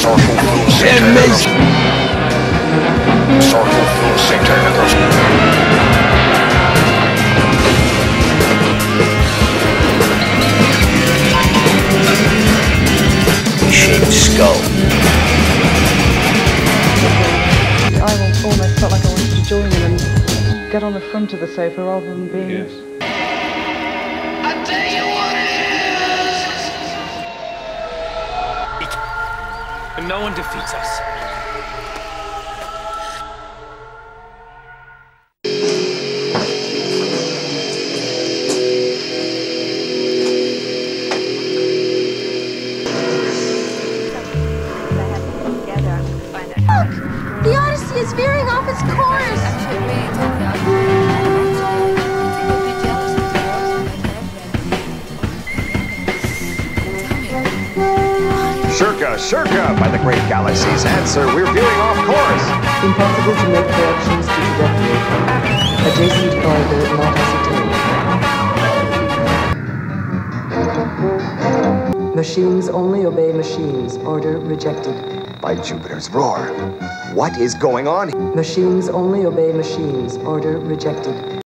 Shaped skull. I almost felt like I wanted to join them and get on the front of the sofa rather than being... Yes. I tell you what it is! And no one defeats us. The Odyssey is veering off its course! Circa, by the great galaxy's answer, we're veering off course. Impossible to make corrections due to detonation. Adjacent corridor not ascertained. Machines only obey machines. Order rejected. By Jupiter's roar. What is going on? Machines only obey machines. Order rejected.